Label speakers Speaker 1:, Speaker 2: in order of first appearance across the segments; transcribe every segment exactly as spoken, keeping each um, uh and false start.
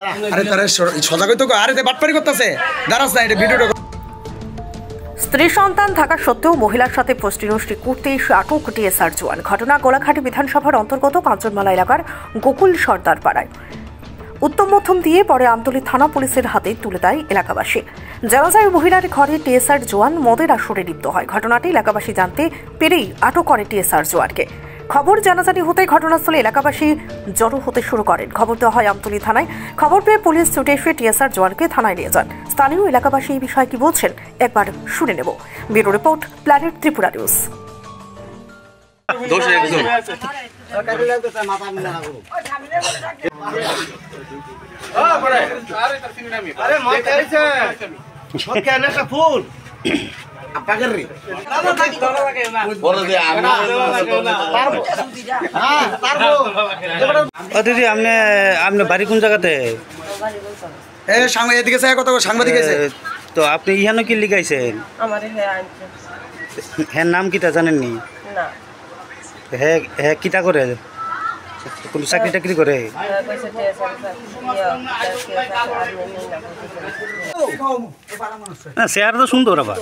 Speaker 1: স্ত্রী সন্তান থাকা সত্ত্বেও মহিলার সাথে ফষ্টিনষ্টি করতে এসে আটক টিএসআর জওয়ান। ঘটনা গোলাঘাটি বিধানসভার অন্তর্গত কাঞ্চনমালা এলাকার গোকুল সর্দার পাড়ায়। উত্তম মধ্যম দিয়ে পরে আমতলী থানা পুলিশের হাতে তুলে দেয় এলাকাবাসী। জানা যায় মহিলার ঘরে টিএসআর জওয়ান মদের আসরে লিপ্ত হয়। ঘটনাটি এলাকাবাসী জানতে পেরেই আটক করে টিএসআর জওয়ানকে। খবর জানাজানি হতে ঘটনাস্থলে এলাকাবাসী জড়ো হতে শুরু করেন। খবর দেওয়া হয় আমতলী থানায়। খবর পেয়ে পুলিশ ছুটে এসে টিএসআর জওয়ানকে থানায় নিয়ে যান। স্থানীয় এলাকাবাসী এই বিষয়ে কি বলছেন একবার শুনে নেব। Bureau report, planet Tripura news.
Speaker 2: দিদি আপনি আপনার বাড়ি কোন জায়গাতে?
Speaker 3: এদিকে কত সাংবাদিক
Speaker 2: তো আপনি ইহানো কি লিখাইছেন? হ্যাঁ নাম কিটা জানেননি? হ্যাঁ হ্যাঁ কিটা করে? কোন চাকরি টাকরি করে? না চেয়ার তো সুন্দর আবার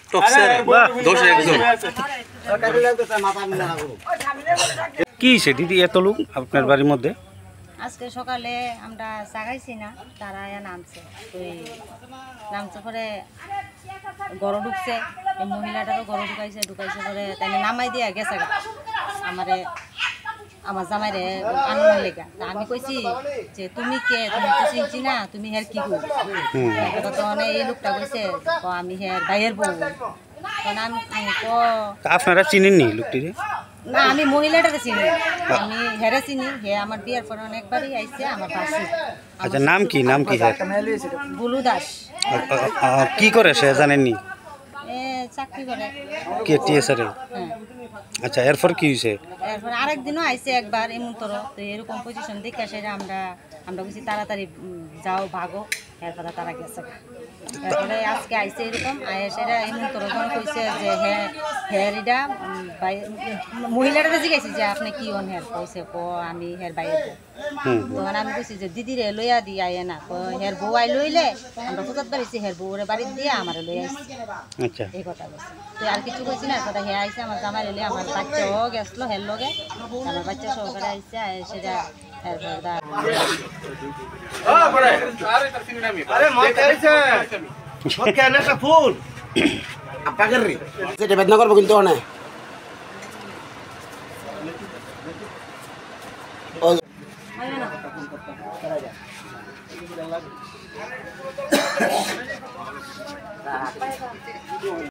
Speaker 2: কি সে দিদি এত লোক আপনার বাড়ির মধ্যে?
Speaker 4: আজকে সকালে আমরা জাগাইছি না, তারা নামছে নামছে পরে গড় ঢুকছে, এই মহিলাটারও গড় ঢুকাইছে ঢুকাইছে পরে তাই নামাই দিয়া গেছে গা আমারে আমার জামাইরে আনন্দ লেগা। আমি কইছি যে তুমি কে, তুমি তো চিনছি না, তুমি হের কি গো? তখন এই লোকটা কইছে আমি হের ভাইয়ের বউ। তখন আমি
Speaker 2: আপনারা চিনেননি লোকটি?
Speaker 4: না আমি মহিলাটাকে চিনি, আমি হেরে চিনি। হে আমার বিয়ের পর অনেকবারই আইছে আমার পাশে।
Speaker 2: আচ্ছা নাম কি? নাম কি?
Speaker 4: বুলু দাস।
Speaker 2: কি করে সে জানেননি?
Speaker 4: এ চাকরি করে।
Speaker 2: কে টিএসআর?
Speaker 4: হ্যাঁ।
Speaker 2: আচ্ছা এরপর কি হয়েছে?
Speaker 4: এরপর আরেকদিনও আইছে একবার এমন তোর তো এরকম পজিশন দেখে সেটা আমরা আমরা বলছি তাড়াতাড়ি যাও ভাগো, এরপরে তারা গেছে। এরপরে আজকে আইছে এরকম আয় সেটা এমন তোর কইছে যে হ্যাঁ হের এটা মহিলাটা জিজ্ঞাসি যে আপনি কি অন হের কইছে ক আমি হের বাইরে। তখন আমি কইছি যে দিদিরে লইয়া দি আয়ে না, হের বউ আই লইলে আমরা কোথাও বাড়িছি, হের বউরে বাড়ি দিয়ে আমার লই আইছি।
Speaker 2: আচ্ছা
Speaker 4: এই কথা বলছি তো আর কিছু কইছি না। কথা হে আইছে আমার জামাই লইলে আমার বাচ্চাও গেছলো হের লগে, আমার বাচ্চা সহকারে আইছে সেটা
Speaker 3: ফুল বেদনা করবো কিন্তু অনেক